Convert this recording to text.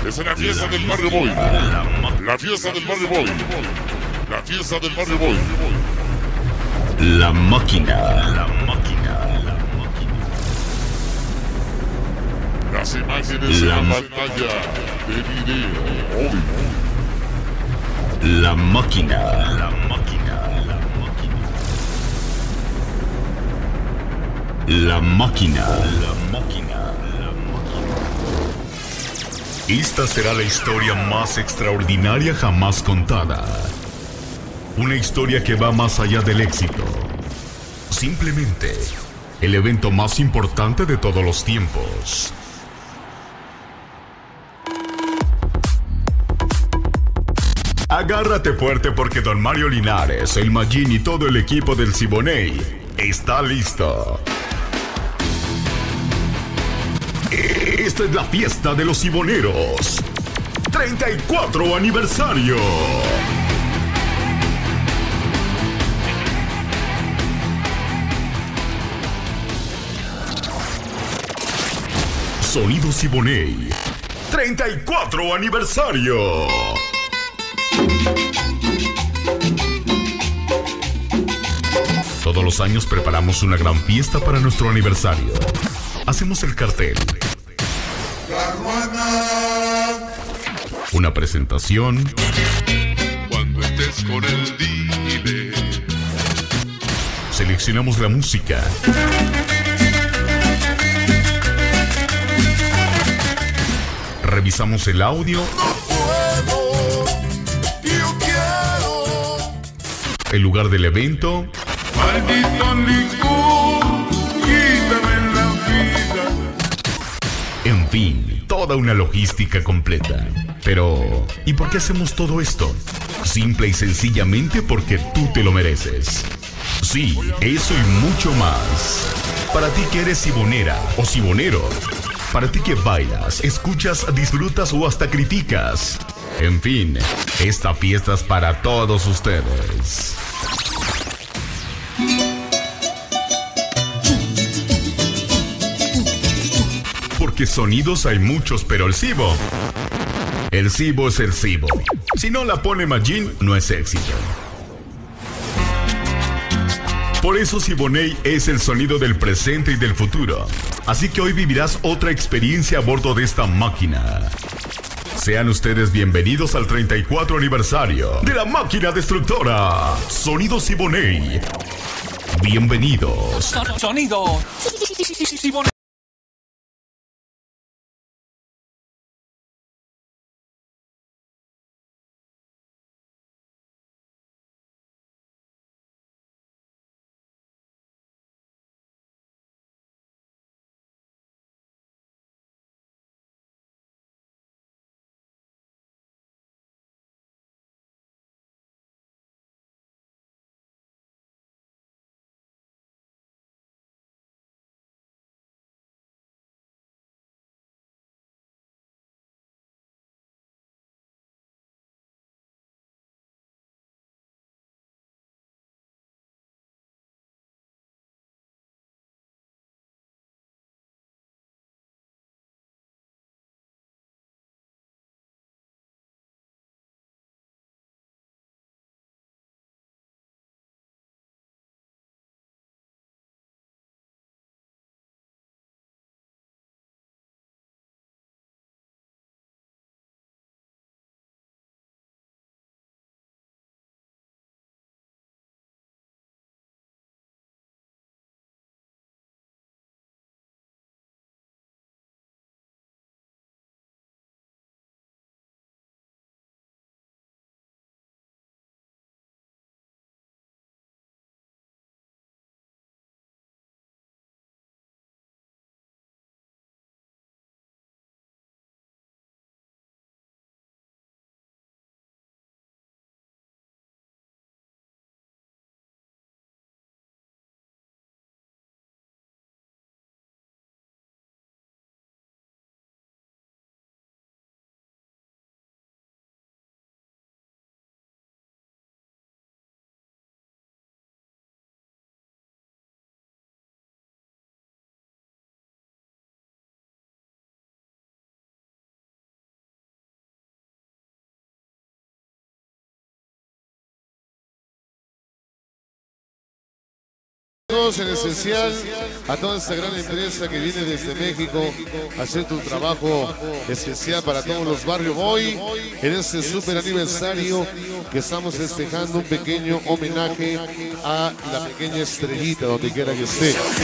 Es la fiesta del Barrio Boy. La fiesta del Barrio Boy. La fiesta del Barrio Boy. La máquina. La máquina. Las imágenes en la pantalla de video. Hoy. La máquina. La máquina. La máquina. La máquina. La máquina. La máquina. Esta será la historia más extraordinaria jamás contada. Una historia que va más allá del éxito. Simplemente, el evento más importante de todos los tiempos. Agárrate fuerte porque Don Mario Linares, el Magín y todo el equipo del Siboney está listo. Esta es la fiesta de los Siboneros. 34 aniversario. Sonido Siboney. 34 aniversario. Todos los años preparamos una gran fiesta para nuestro aniversario. Hacemos el cartel, una presentación, Cuando estés con el dile. seleccionamos la música, revisamos el audio, el lugar del evento, Maldito licor, quítame la vida. en fin, toda una logística completa. Pero, ¿y por qué hacemos todo esto? Simple y sencillamente porque tú te lo mereces. Sí, eso y mucho más. Para ti que eres sibonera o sibonero. Para ti que bailas, escuchas, disfrutas o hasta criticas. En fin, esta fiesta es para todos ustedes. Porque sonidos hay muchos, pero el Sibo es el Sibo. Si no la pone Magín, no es éxito. Por eso Siboney es el sonido del presente y del futuro. Así que hoy vivirás otra experiencia a bordo de esta máquina. Sean ustedes bienvenidos al 34 aniversario de la máquina destructora. Sonido Siboney. Bienvenidos. Sonido Siboney. Saludos en especial a toda esta gran empresa que viene desde México a hacer tu trabajo especial para todos los Barrio Boy en este super aniversario que estamos festejando, un pequeño homenaje a la pequeña estrellita donde quiera que esté.